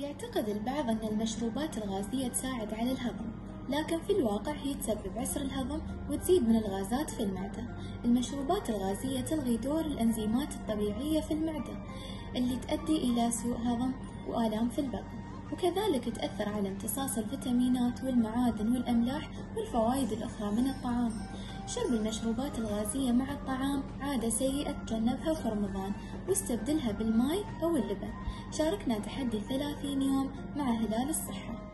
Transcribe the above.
يعتقد البعض أن المشروبات الغازية تساعد على الهضم، لكن في الواقع هي تسبب عسر الهضم وتزيد من الغازات في المعدة. المشروبات الغازية تلغي دور الأنزيمات الطبيعية في المعدة اللي تؤدي إلى سوء هضم وآلام في البطن، وكذلك تأثر على امتصاص الفيتامينات والمعادن والأملاح والفوائد الأخرى من الطعام. شرب المشروبات الغازية مع الطعام عادة سيئة تجنبها في رمضان، واستبدلها بالماء أو اللبن. شاركنا تحدي 30 يوم مع هلال الصحة.